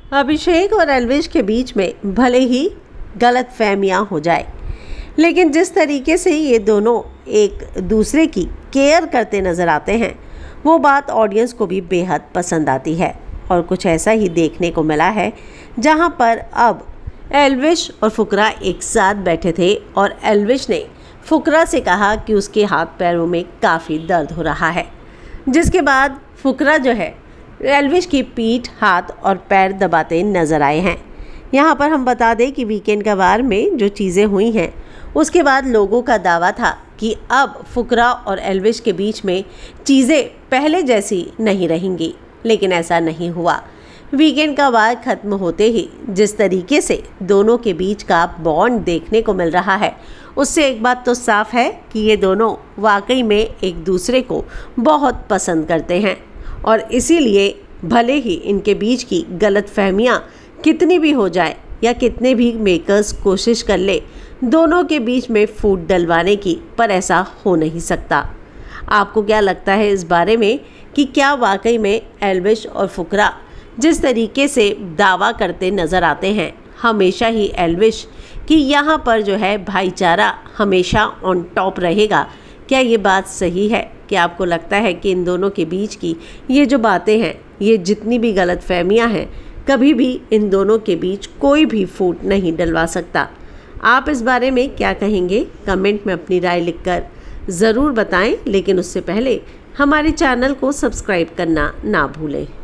अभिषेक और एल्विश के बीच में भले ही गलतफहमियां हो जाए, लेकिन जिस तरीके से ये दोनों एक दूसरे की केयर करते नज़र आते हैं वो बात ऑडियंस को भी बेहद पसंद आती है। और कुछ ऐसा ही देखने को मिला है जहां पर अब एल्विश और फुकरा एक साथ बैठे थे और एल्विश ने फुकरा से कहा कि उसके हाथ पैरों में काफ़ी दर्द हो रहा है, जिसके बाद फुकरा जो है एल्विश की पीठ, हाथ और पैर दबाते नज़र आए हैं। यहाँ पर हम बता दें कि वीकेंड का वार में जो चीज़ें हुई हैं उसके बाद लोगों का दावा था कि अब फुकरा और एल्विश के बीच में चीज़ें पहले जैसी नहीं रहेंगी, लेकिन ऐसा नहीं हुआ। वीकेंड का वार ख़त्म होते ही जिस तरीके से दोनों के बीच का बॉन्ड देखने को मिल रहा है उससे एक बात तो साफ है कि ये दोनों वाकई में एक दूसरे को बहुत पसंद करते हैं और इसीलिए भले ही इनके बीच की गलतफहमियाँ कितनी भी हो जाए या कितने भी मेकर्स कोशिश कर ले दोनों के बीच में फूट डलवाने की, पर ऐसा हो नहीं सकता। आपको क्या लगता है इस बारे में कि क्या वाकई में एल्विश और फुकरा जिस तरीके से दावा करते नज़र आते हैं हमेशा ही एल्विश कि यहाँ पर जो है भाईचारा हमेशा ऑन टॉप रहेगा, क्या ये बात सही है? क्या आपको लगता है कि इन दोनों के बीच की ये जो बातें हैं, ये जितनी भी गलतफहमियाँ हैं, कभी भी इन दोनों के बीच कोई भी फूट नहीं डलवा सकता? आप इस बारे में क्या कहेंगे? कमेंट में अपनी राय लिखकर ज़रूर बताएं, लेकिन उससे पहले हमारे चैनल को सब्सक्राइब करना ना भूलें।